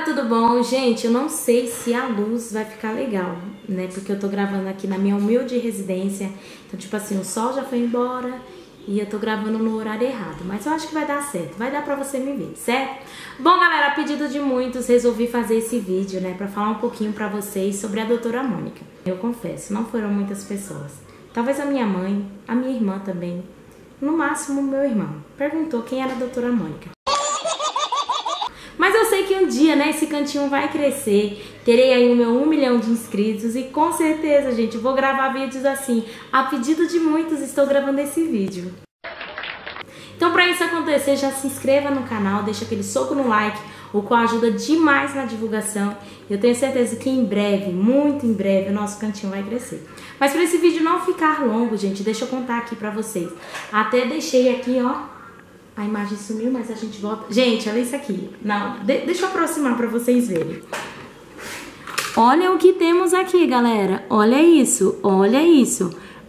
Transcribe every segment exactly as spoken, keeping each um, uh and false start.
tudo bom? Gente, eu não sei se a luz vai ficar legal, né? Porque eu tô gravando aqui na minha humilde residência. Então, tipo assim, o sol já foi embora e eu tô gravando no horário errado. Mas eu acho que vai dar certo, vai dar pra você me ver, certo? Bom, galera, a pedido de muitos, resolvi fazer esse vídeo, né? Pra falar um pouquinho pra vocês sobre a doutora Mônica. Eu confesso, não foram muitas pessoas. Talvez a minha mãe, a minha irmã também. No máximo, meu irmão. Perguntou quem era a doutora Mônica. Mas eu sei que um dia, né, esse cantinho vai crescer, terei aí o meu um milhão de inscritos e com certeza, gente, vou gravar vídeos assim. A pedido de muitos, estou gravando esse vídeo. Então, para isso acontecer, já se inscreva no canal, deixa aquele soco no like, o qual ajuda demais na divulgação. Eu tenho certeza que em breve, muito em breve, o nosso cantinho vai crescer. Mas para esse vídeo não ficar longo, gente, deixa eu contar aqui para vocês. Até deixei aqui, ó. A imagem sumiu, mas a gente volta. Gente, olha isso aqui. Não, de, deixa eu aproximar pra vocês verem. Olha o que temos aqui, galera. Olha isso, olha isso.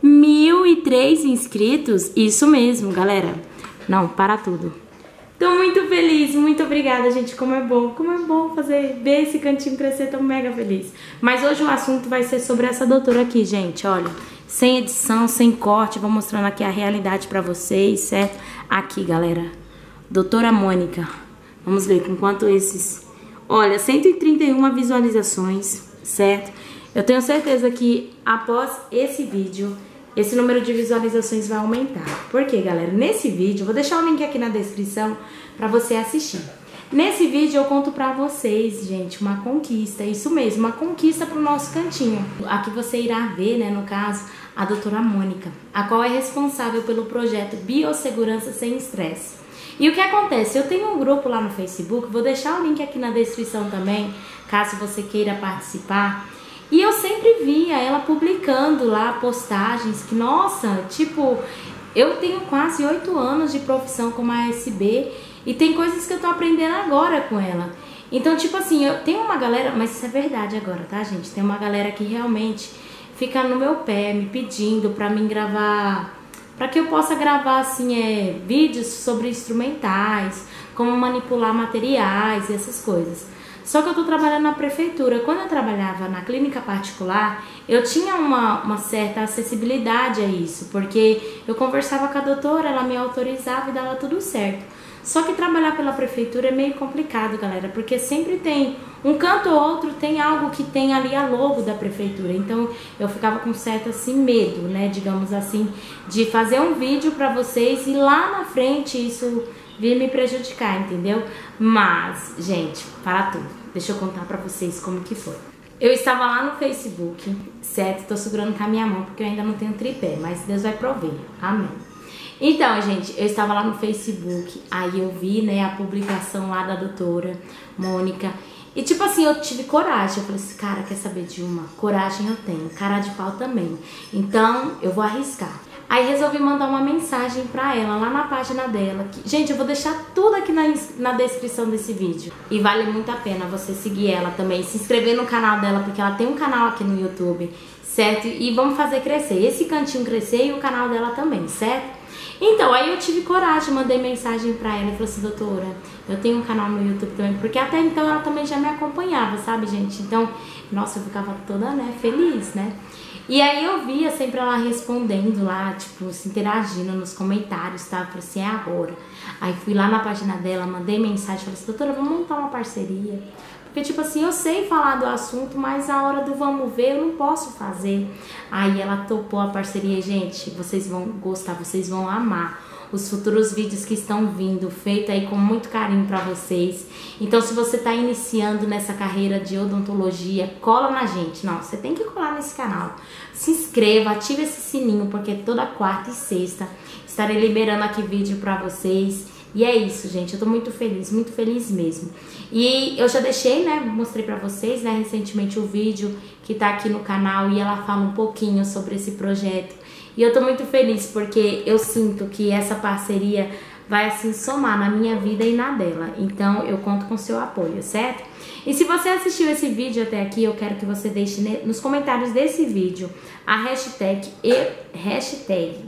Mil e três inscritos. Isso mesmo, galera. Não, para tudo. Tô muito feliz, muito obrigada, gente. Como é bom, como é bom fazer, ver esse cantinho crescer, tô mega feliz. Mas hoje o assunto vai ser sobre essa doutora aqui, gente, olha. Sem edição, sem corte, vou mostrando aqui a realidade pra vocês, certo? Aqui, galera, doutora Mônica. Vamos ver com quanto esses... Olha, cento e trinta e uma visualizações, certo? Eu tenho certeza que após esse vídeo, esse número de visualizações vai aumentar. Por quê, galera? Nesse vídeo, vou deixar o link aqui na descrição pra você assistir. Nesse vídeo eu conto pra vocês, gente, uma conquista, isso mesmo, uma conquista pro nosso cantinho. Aqui você irá ver, né, no caso, a doutora Mônica, a qual é responsável pelo projeto Biossegurança Sem Estresse. E o que acontece? Eu tenho um grupo lá no Facebook, vou deixar o link aqui na descrição também, caso você queira participar. E eu sempre via ela publicando lá postagens que, nossa, tipo, eu tenho quase oito anos de profissão como A S B e tem coisas que eu tô aprendendo agora com ela. Então, tipo assim, eu tenho uma galera, mas isso é verdade agora, tá, gente? Tem uma galera que realmente fica no meu pé, me pedindo pra mim gravar, pra que eu possa gravar, assim, é, vídeos sobre instrumentais, como manipular materiais e essas coisas. Só que eu tô trabalhando na prefeitura. Quando eu trabalhava na clínica particular, eu tinha uma, uma certa acessibilidade a isso, porque eu conversava com a doutora, ela me autorizava e dava tudo certo. Só que trabalhar pela prefeitura é meio complicado, galera, porque sempre tem, um canto ou outro tem algo que tem ali a logo da prefeitura. Então eu ficava com certo assim medo, né, digamos assim, de fazer um vídeo pra vocês e lá na frente isso vir me prejudicar, entendeu? Mas, gente, para tudo, deixa eu contar pra vocês como que foi. Eu estava lá no Facebook, certo? Tô segurando com a minha mão porque eu ainda não tenho tripé, mas Deus vai prover, amém. Então, gente, eu estava lá no Facebook, aí eu vi, né, a publicação lá da doutora Mônica. E tipo assim, eu tive coragem, eu falei assim, cara, quer saber de uma? Coragem eu tenho, cara de pau também. Então, eu vou arriscar. Aí resolvi mandar uma mensagem pra ela, lá na página dela. Que, gente, eu vou deixar tudo aqui na, na descrição desse vídeo. E vale muito a pena você seguir ela também, se inscrever no canal dela, porque ela tem um canal aqui no YouTube, certo? E vamos fazer crescer, esse cantinho crescer e o canal dela também, certo? Então, aí eu tive coragem, mandei mensagem pra ela e falei assim, doutora, eu tenho um canal no YouTube também, porque até então ela também já me acompanhava, sabe, gente? Então, nossa, eu ficava toda, né, feliz, né? E aí eu via sempre ela respondendo lá, tipo, se interagindo nos comentários, tá? Eu falei assim, é agora. Aí fui lá na página dela, mandei mensagem, falei assim, doutora, vamos montar uma parceria. Porque, tipo assim, eu sei falar do assunto, mas a hora do vamos ver eu não posso fazer. Aí ela topou a parceria. Gente, vocês vão gostar, vocês vão amar os futuros vídeos que estão vindo, feito aí com muito carinho pra vocês. Então, se você tá iniciando nessa carreira de odontologia, cola na gente. Não, você tem que colar nesse canal. Se inscreva, ative esse sininho, porque toda quarta e sexta estarei liberando aqui vídeo pra vocês. E é isso, gente, eu tô muito feliz, muito feliz mesmo. E eu já deixei, né, mostrei pra vocês, né, recentemente o vídeo que tá aqui no canal e ela fala um pouquinho sobre esse projeto. E eu tô muito feliz porque eu sinto que essa parceria vai, assim, somar na minha vida e na dela. Então, eu conto com seu apoio, certo? E se você assistiu esse vídeo até aqui, eu quero que você deixe nos comentários desse vídeo a hashtag, e, hashtag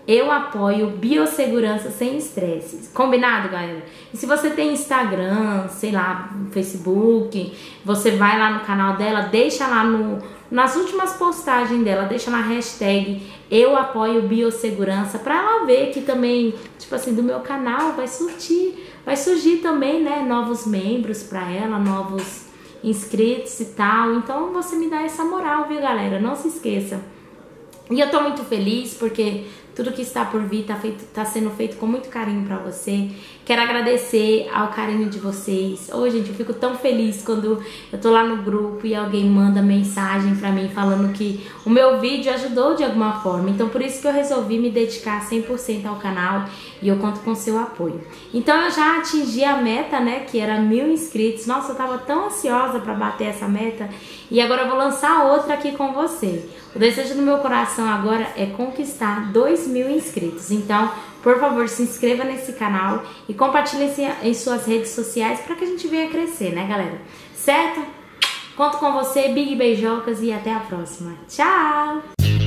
Eu apoio biossegurança sem estresse. Combinado, galera? E se você tem Instagram, sei lá, Facebook, você vai lá no canal dela, deixa lá no, nas últimas postagens dela, deixa na hashtag Eu apoio biossegurança, pra ela ver que também, tipo assim, do meu canal vai surgir, vai surgir também, né, novos membros pra ela, novos inscritos e tal. Então você me dá essa moral, viu, galera? Não se esqueça. E eu tô muito feliz porque tudo que está por vir tá, feito, tá sendo feito com muito carinho pra você. Quero agradecer ao carinho de vocês. Ô, gente, eu fico tão feliz quando eu tô lá no grupo e alguém manda mensagem pra mim falando que o meu vídeo ajudou de alguma forma. Então, por isso que eu resolvi me dedicar cem por cento ao canal e eu conto com o seu apoio. Então, eu já atingi a meta, né, que era mil inscritos. Nossa, eu tava tão ansiosa pra bater essa meta e agora eu vou lançar outra aqui com você. O desejo do meu coração agora é conquistar dois mil inscritos. Então, por favor, se inscreva nesse canal e compartilhe em suas redes sociais para que a gente venha crescer, né, galera? Certo? Conto com você, Big Beijocas, e até a próxima. Tchau!